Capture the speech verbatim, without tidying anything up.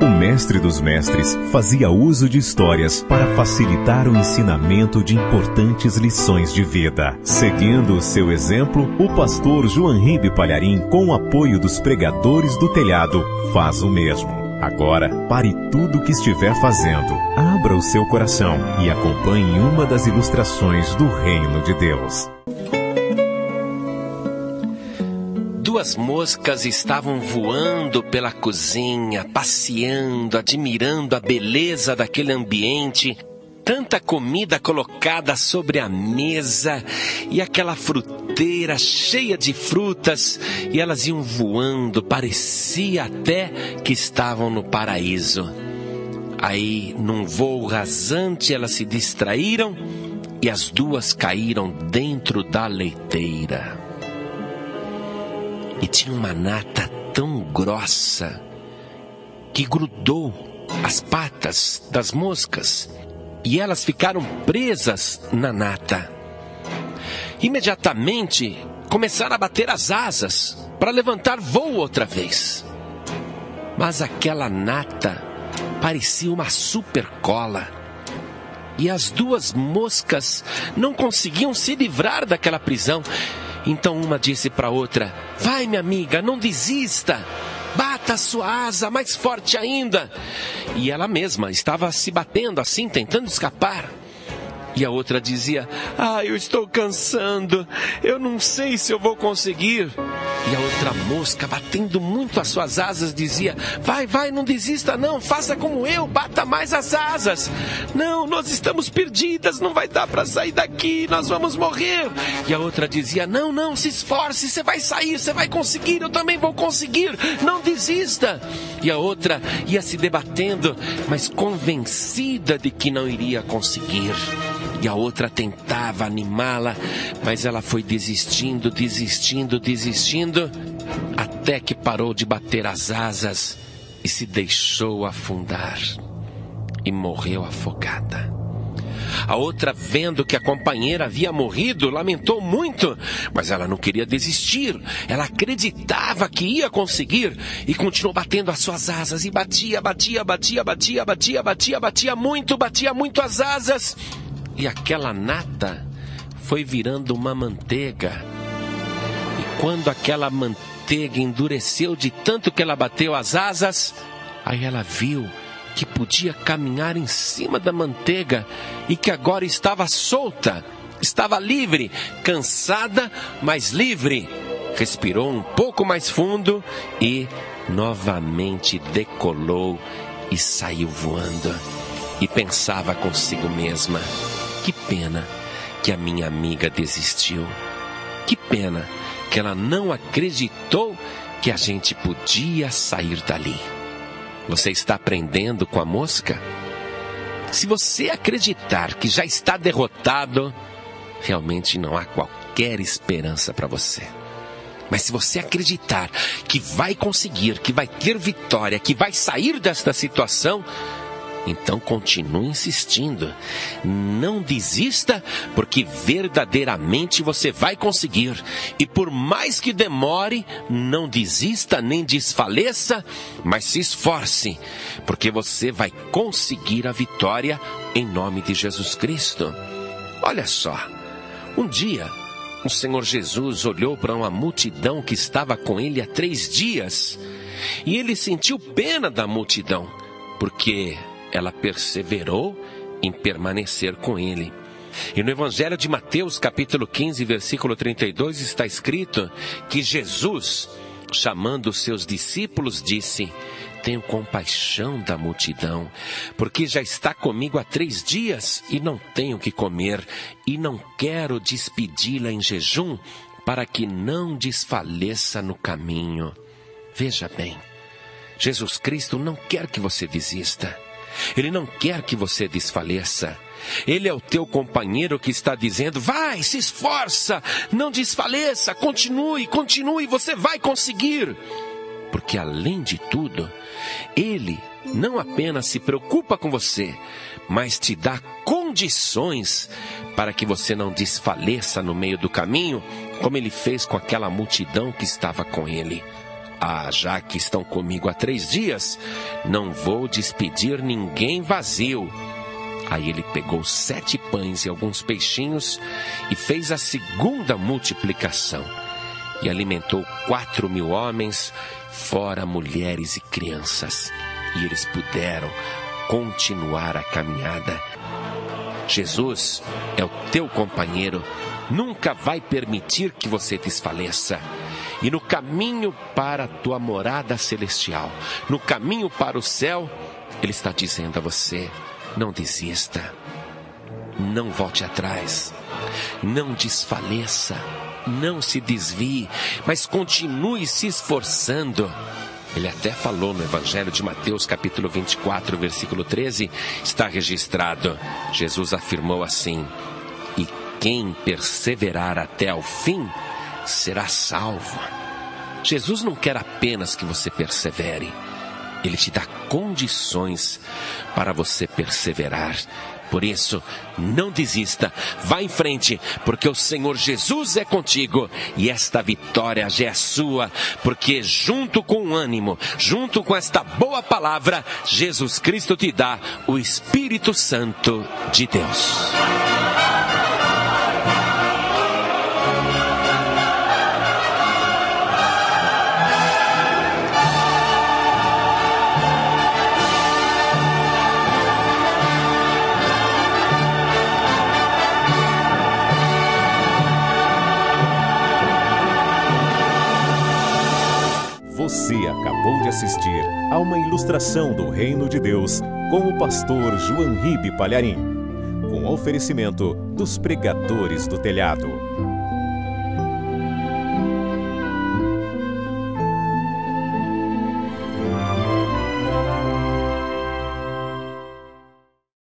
O mestre dos mestres fazia uso de histórias para facilitar o ensinamento de importantes lições de vida. Seguindo o seu exemplo, o pastor João Ribe Palharim, com o apoio dos pregadores do telhado, faz o mesmo. Agora, pare tudo o que estiver fazendo, abra o seu coração e acompanhe uma das ilustrações do Reino de Deus. Duas moscas estavam voando pela cozinha, passeando, admirando a beleza daquele ambiente. Tanta comida colocada sobre a mesa e aquela fruteira cheia de frutas. E elas iam voando, parecia até que estavam no paraíso. Aí, num voo rasante, elas se distraíram e as duas caíram dentro da leiteira. E tinha uma nata tão grossa que grudou as patas das moscas e elas ficaram presas na nata. Imediatamente começaram a bater as asas para levantar voo outra vez. Mas aquela nata parecia uma super cola e as duas moscas não conseguiam se livrar daquela prisão. Então uma disse para a outra: vai, minha amiga, não desista, bata a sua asa mais forte ainda. E ela mesma estava se batendo assim, tentando escapar. E a outra dizia: ah, eu estou cansando, eu não sei se eu vou conseguir. E a outra mosca, batendo muito as suas asas, dizia: vai, vai, não desista não, faça como eu, bata mais as asas. Não, nós estamos perdidas, não vai dar para sair daqui, nós vamos morrer. E a outra dizia: não, não, se esforce, você vai sair, você vai conseguir, eu também vou conseguir, não desista. E a outra ia se debatendo, mas convencida de que não iria conseguir. E a outra tentava animá-la, mas ela foi desistindo, desistindo, desistindo, até que parou de bater as asas e se deixou afundar. E morreu afogada. A outra, vendo que a companheira havia morrido, lamentou muito, mas ela não queria desistir. Ela acreditava que ia conseguir e continuou batendo as suas asas. E batia, batia, batia, batia, batia, batia, batia muito, batia muito as asas. E aquela nata foi virando uma manteiga. E quando aquela manteiga endureceu de tanto que ela bateu as asas, aí ela viu que podia caminhar em cima da manteiga e que agora estava solta, estava livre, cansada, mas livre. Respirou um pouco mais fundo e novamente decolou e saiu voando. E pensava consigo mesma: que pena que a minha amiga desistiu. Que pena que ela não acreditou que a gente podia sair dali. Você está aprendendo com a mosca? Se você acreditar que já está derrotado, realmente não há qualquer esperança para você. Mas se você acreditar que vai conseguir, que vai ter vitória, que vai sair desta situação, então continue insistindo. Não desista, porque verdadeiramente você vai conseguir. E por mais que demore, não desista nem desfaleça, mas se esforce, porque você vai conseguir a vitória em nome de Jesus Cristo. Olha só, um dia o Senhor Jesus olhou para uma multidão que estava com ele há três dias e ele sentiu pena da multidão, porque ela perseverou em permanecer com ele. E no Evangelho de Mateus, capítulo quinze, versículo trinta e dois, está escrito que Jesus, chamando os seus discípulos, disse: tenho compaixão da multidão, porque já está comigo há três dias e não tenho o que comer, e não quero despedi-la em jejum, para que não desfaleça no caminho. Veja bem, Jesus Cristo não quer que você desista. Ele não quer que você desfaleça. Ele é o teu companheiro que está dizendo: vai, se esforça, não desfaleça, continue, continue, você vai conseguir. Porque além de tudo, Ele não apenas se preocupa com você, mas te dá condições para que você não desfaleça no meio do caminho, como Ele fez com aquela multidão que estava com Ele. Ah, já que estão comigo há três dias, não vou despedir ninguém vazio. Aí ele pegou sete pães e alguns peixinhos e fez a segunda multiplicação. E alimentou quatro mil homens, fora mulheres e crianças. E eles puderam continuar a caminhada. Jesus é o teu companheiro, nunca vai permitir que você desfaleça. E no caminho para a tua morada celestial, no caminho para o céu, Ele está dizendo a você: não desista, não volte atrás, não desfaleça, não se desvie, mas continue se esforçando. Ele até falou no Evangelho de Mateus, capítulo vinte e quatro, versículo treze, está registrado. Jesus afirmou assim: e quem perseverar até ao fim será salvo. Jesus não quer apenas que você persevere, Ele te dá condições para você perseverar. Por isso, não desista, vá em frente, porque o Senhor Jesus é contigo e esta vitória já é sua, porque junto com o ânimo, junto com esta boa palavra, Jesus Cristo te dá o Espírito Santo de Deus. Você acabou de assistir a uma ilustração do Reino de Deus com o pastor João Ribe Palharim, com oferecimento dos Pregadores do Telhado.